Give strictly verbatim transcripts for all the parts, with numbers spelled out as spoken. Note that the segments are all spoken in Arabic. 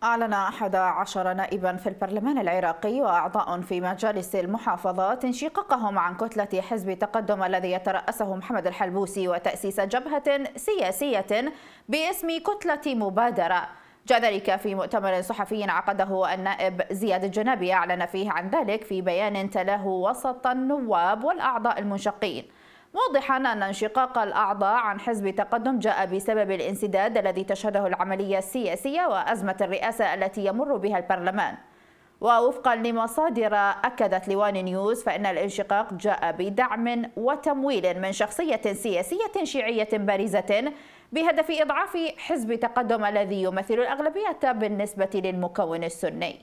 أعلن أحد عشر نائبا في البرلمان العراقي وأعضاء في مجالس المحافظات انشقاقهم عن كتلة حزب تقدم الذي يترأسه محمد الحلبوسي وتأسيس جبهة سياسية باسم كتلة مبادرة. جاء ذلك في مؤتمر صحفي عقده النائب زياد الجنابي أعلن فيه عن ذلك في بيان تلاه وسط النواب والأعضاء المنشقين، موضحا أن انشقاق الأعضاء عن حزب تقدم جاء بسبب الانسداد الذي تشهده العملية السياسية وأزمة الرئاسة التي يمر بها البرلمان. ووفقا لمصادر أكدت لوان نيوز فإن الانشقاق جاء بدعم وتمويل من شخصية سياسية شيعية بارزة بهدف إضعاف حزب تقدم الذي يمثل الأغلبية بالنسبة للمكون السني.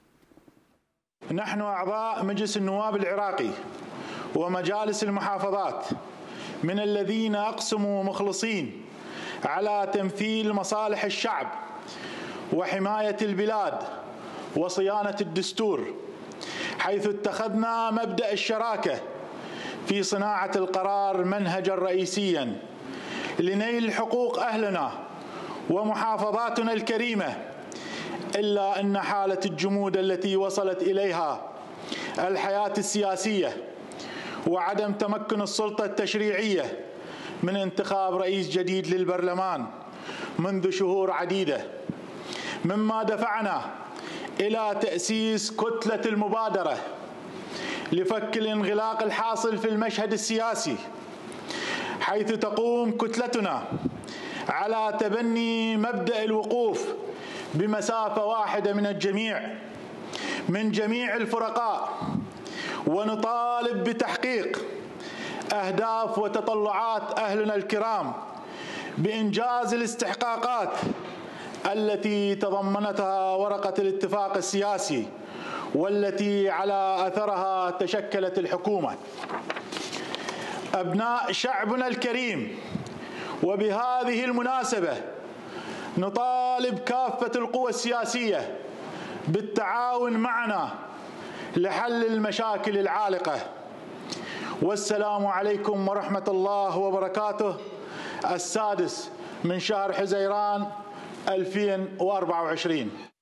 نحن أعضاء مجلس النواب العراقي ومجالس المحافظات من الذين أقسموا مخلصين على تمثيل مصالح الشعب وحماية البلاد وصيانة الدستور، حيث اتخذنا مبدأ الشراكة في صناعة القرار منهجا رئيسيا لنيل حقوق أهلنا ومحافظاتنا الكريمة. إلا أن حالة الجمود التي وصلت إليها الحياة السياسية وعدم تمكن السلطة التشريعية من انتخاب رئيس جديد للبرلمان منذ شهور عديدة، مما دفعنا إلى تأسيس كتلة المبادرة لفك الانغلاق الحاصل في المشهد السياسي، حيث تقوم كتلتنا على تبني مبدأ الوقوف بمسافة واحدة من الجميع من جميع الفرقاء، ونطالب بتحقيق أهداف وتطلعات أهلنا الكرام بإنجاز الاستحقاقات التي تضمنتها ورقة الاتفاق السياسي والتي على أثرها تشكلت الحكومة. أبناء شعبنا الكريم، وبهذه المناسبة نطالب كافة القوى السياسية بالتعاون معنا لحل المشاكل العالقة. والسلام عليكم ورحمة الله وبركاته. السادس من شهر حزيران ألفين وأربعة وعشرين.